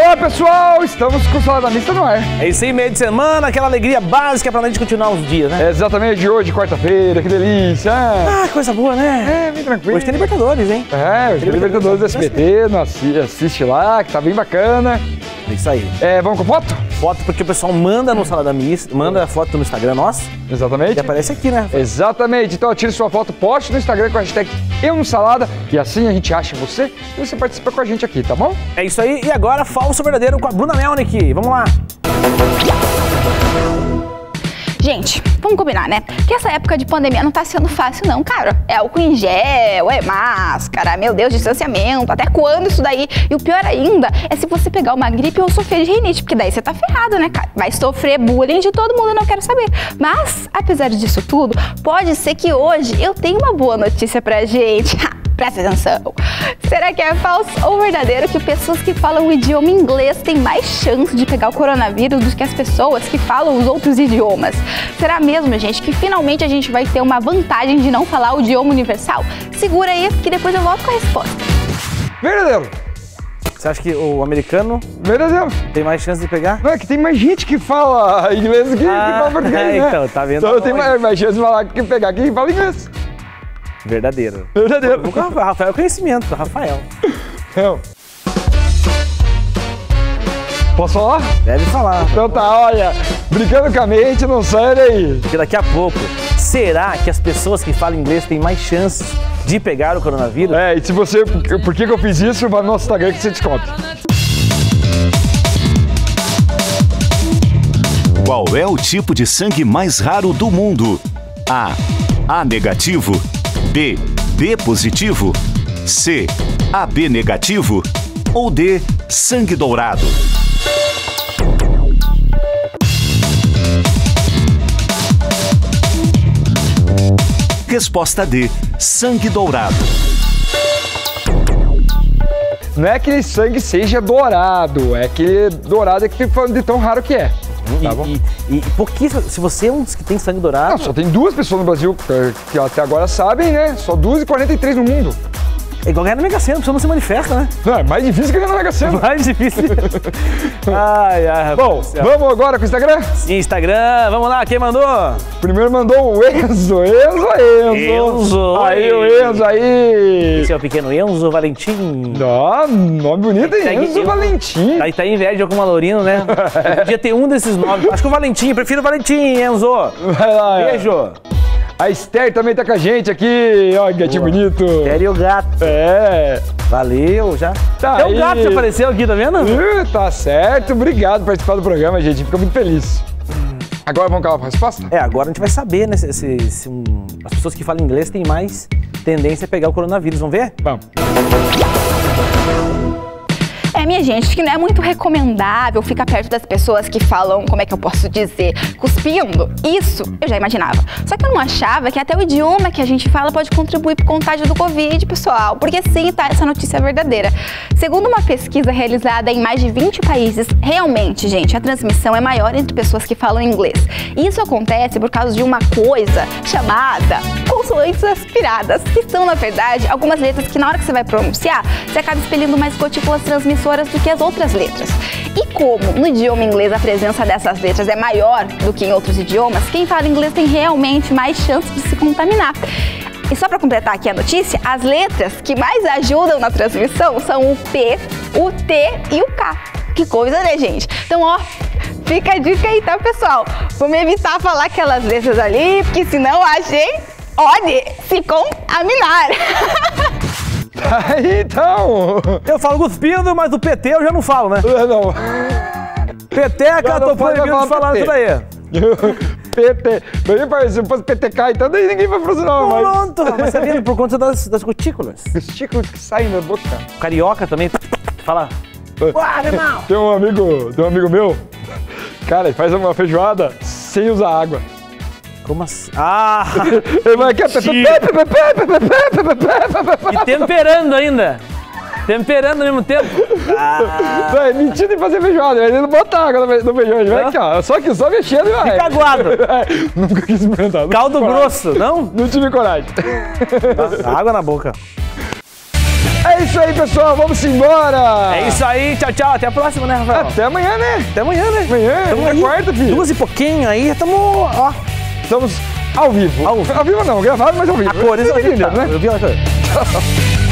Olá pessoal, estamos com o Salada Mista no ar. É isso aí, meio de semana, aquela alegria básica pra gente continuar os dias, né? É exatamente de hoje, quarta-feira, que delícia. Ah, coisa boa, né? É, bem tranquilo. Hoje tem Libertadores, hein? É, hoje tem Libertadores do SBT, assiste lá, que tá bem bacana. É isso aí. É, vamos com foto? Foto porque o pessoal manda no Salada Mista, manda foto no Instagram nosso. Exatamente. E aparece aqui, né? Exatamente, então tire sua foto, poste no Instagram com a hashtag #EuNoSalada e assim a gente acha você e você participa com a gente aqui, tá bom? É isso aí, e agora falso ou verdadeiro com a Bruna Melnick. Vamos lá. Gente, vamos combinar, né? Que essa época de pandemia não tá sendo fácil não, cara. É álcool em gel, é máscara, meu Deus, distanciamento, até quando isso daí? E o pior ainda é se você pegar uma gripe ou sofrer de rinite, porque daí você tá ferrado, né, cara? Vai sofrer bullying de todo mundo, eu não quero saber. Mas, apesar disso tudo, pode ser que hoje eu tenha uma boa notícia pra gente. Presta atenção. Será que é falso ou verdadeiro que pessoas que falam o idioma inglês têm mais chance de pegar o coronavírus do que as pessoas que falam os outros idiomas? Será mesmo, gente, que finalmente a gente vai ter uma vantagem de não falar o idioma universal? Segura aí que depois eu volto com a resposta. Verdadeiro. Você acha que o americano Verdadeiro. tem mais chance de pegar? Não, é que tem mais gente que fala inglês que fala português, né? Então, tá vendo? Então tem mais chance de falar que pegar quem fala inglês. Verdadeiro. Verdadeiro. O Rafael é conhecimento, Rafael. Não. Posso falar? Deve falar. Então tá, olha, brincando com a mente, não sai daí. Porque daqui a pouco, será que as pessoas que falam inglês têm mais chances de pegar o coronavírus? É, e se você, por que eu fiz isso, vai no nosso Instagram que você descobre. Qual é o tipo de sangue mais raro do mundo? A negativo. B positivo. C, AB negativo. Ou D, sangue dourado. Resposta D, sangue dourado. Não é aquele sangue seja dourado, é aquele dourado é que fica falando de tão raro que é. Tá bom? E pouquíssimo, se você é um dos que tem sangue dourado... Não, só tem 2 pessoas no Brasil que até agora sabem, né? Só 2,43 no mundo. É igual ganhar na Mega Sena, a pessoa não se manifesta, né? Não, é mais difícil que ganhar na Mega Sena. Mais difícil. Ai, Bom, vamos agora com o Instagram? Sim, Instagram, vamos lá, quem mandou? Primeiro mandou o Enzo. Enzo. Aí, o Enzo, aí. Esse é o pequeno Enzo Valentim. Ó, nome bonito, hein? Enzo Valentim. Aí tá inveja com o Malorino, né? Podia ter um desses nomes. Acho que o Valentim, prefiro o Valentim, Enzo. Vai lá. Beijo. A Esther também tá com a gente aqui. Ó, que gatinho bonito. Esther e o gato. É. Valeu, já. Tá é aí. o gato que apareceu aqui, tá vendo? Tá certo. Obrigado por participar do programa, gente. Fico muito feliz. Agora vamos com a resposta? É, agora a gente vai saber, né, se as pessoas que falam inglês têm mais tendência a pegar o coronavírus. Vamos ver? Vamos. É, minha gente, que não é muito recomendável ficar perto das pessoas que falam, como é que eu posso dizer, cuspindo. Isso eu já imaginava. Só que eu não achava que até o idioma que a gente fala pode contribuir para o contágio do Covid, pessoal. Porque sim, tá, essa notícia é verdadeira. Segundo uma pesquisa realizada em mais de 20 países, realmente, gente, a transmissão é maior entre pessoas que falam inglês. E isso acontece por causa de uma coisa chamada consoantes aspiradas, que são, na verdade, algumas letras que na hora que você vai pronunciar, você acaba expelindo mais gotículas transmissoras do que as outras letras. E como no idioma inglês a presença dessas letras é maior do que em outros idiomas, quem fala inglês tem realmente mais chance de se contaminar. E só para completar aqui a notícia, as letras que mais ajudam na transmissão são o P, o T e o K. Que coisa, né, gente? Então, ó, fica a dica aí, tá, pessoal? Vamos evitar falar aquelas letras ali, porque senão a gente pode se contaminar. Então. Eu falo cuspindo, mas do PT eu já não falo, né? Não. Peteca, tô proibido de falar isso daí. PT. Se fosse PTK, então daí ninguém vai fazer não, mas... Pronto, mas você vendo por conta das gotículas. Testículos que saem da boca. Carioca também fala. Uau, irmão! Tem um amigo meu, cara, ele faz uma feijoada sem usar água. Como assim? Ah! Ele vai aqui, e temperando ainda. Temperando ao mesmo tempo. Ah. Não, é mentira de fazer feijoada, ele não bota água no feijão, ele vai aqui, ó. Só mexendo e vai. Fica aguado. Nunca quis experimentar. Caldo grosso, não? Não tive coragem. Água na boca. É É isso aí, pessoal. Vamos embora. É isso aí. Tchau, tchau. Até a próxima, né, Rafael? Até amanhã, né? Até amanhã, né? Amanhã é quarta, filho. 2 e pouquinho aí, estamos, ó. Estamos ao vivo. Ao vivo não, gravado, mas ao vivo. A cores, Você tá entendendo, né? Eu vi a cor.